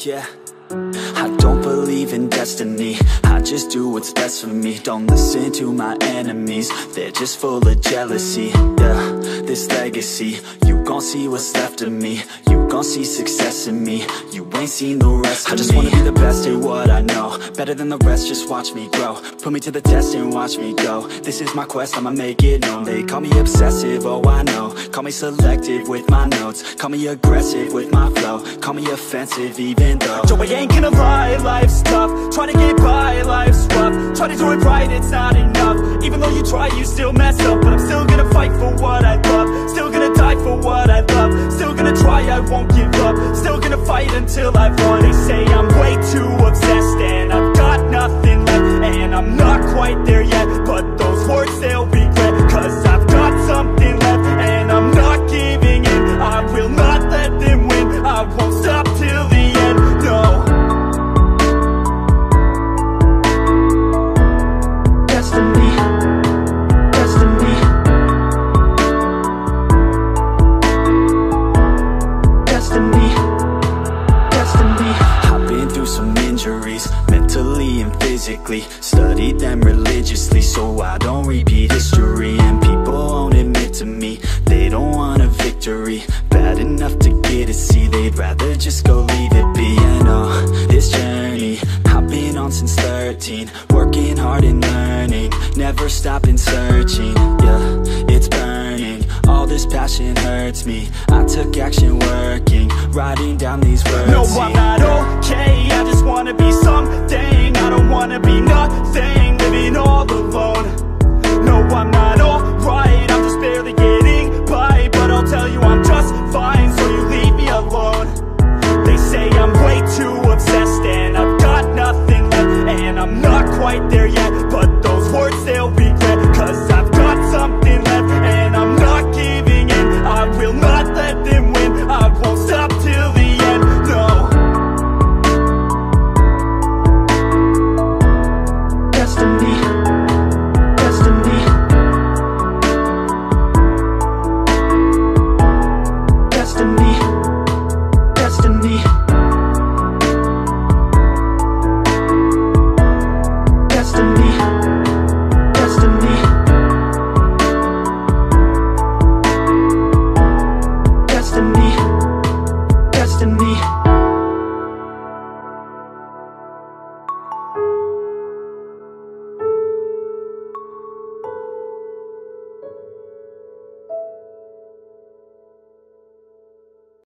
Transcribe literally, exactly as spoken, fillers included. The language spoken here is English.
yeah. I don't believe in destiny, I just do what's best for me. Don't listen to my enemies, they're just full of jealousy. Yeah, this legacy, you gon' see what's left of me. You gon' see success in me, you ain't seen the rest of me. I just wanna be the best at what I know, better than the rest, just watch me grow. Put me to the test and watch me go. This is my quest, I'ma make it known. They call me obsessive, oh I know. Call me selective with my notes, call me aggressive with my flow, call me offensive even though Joey ain't gonna lie, life's tough. Try to get by, life's rough. Try to do it right, it's not enough. Even though you try, you still mess up. But I'm still gonna fight for what I love, still gonna die for what I love, still gonna try, I won't give up, still gonna fight until I've won. They say I'm way too obsessed and I've got nothing left, and I'm not quite there yet, but those words they'll regret, cause I've got something left and I'm not giving in. I will not let them win, I won't stop till the end, no. Destiny, destiny, destiny, destiny. I've been through some injuries, mentally and physically. Studied them religiously so I don't repeat history. And people won't admit to me they don't want a victory. Bad enough to get a C, they'd rather just go leave it be. I know this journey I've been on since thirteen, working hard and learning, never stopping searching. Yeah, it's burning, all this passion hurts me. I took action working, writing down these words. No, I'm not okay, I just wanna be something. I don't wanna be nothing, living all alone.